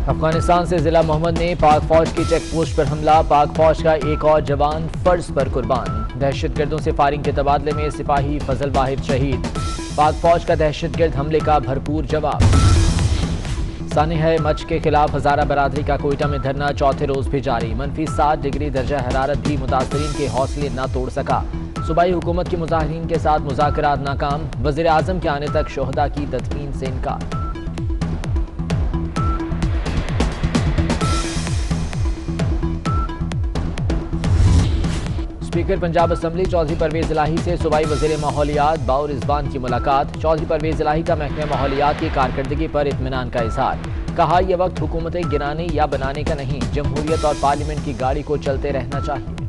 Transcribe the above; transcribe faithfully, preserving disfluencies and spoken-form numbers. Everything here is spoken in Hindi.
अफगानिस्तान से जिला मोहम्मद में पाक फौज की चेक पोस्ट पर हमला, पाक फौज का एक और जवान फर्ज पर कुर्बान। दहशतगर्दों से फायरिंग के तबादले में सिपाही फजल वाहिद शहीद, पाक फौज का दहशतगर्द हमले का भरपूर जवाब। सानिह मच के खिलाफ हजारा बरादरी का कोयटा में धरना चौथे रोज भी जारी, मनफी सात डिग्री दर्जा हरारत भी मुतासरीन के हौसले न तोड़ सका। सूबाई हुकूमत के मुजाहिरीन के साथ मुज़ाकरात नाकाम, वज़ीर आज़म के आने तक शोहदा की तदफीन से इनकार। स्पीकर पंजाब असम्बली चौधरी परवेज इलाही से सूबाई वज़ीर माहौलियात बाउर रिजवान की मुलाकात। चौधरी परवेज इलाही का महकमे माहौलियात की कारकर्दगी पर इत्मीनान का इजहार, कहा यह वक्त हुकूमतें गिराने या बनाने का नहीं, जमहूरियत और पार्लियामेंट की गाड़ी को चलते रहना चाहिए।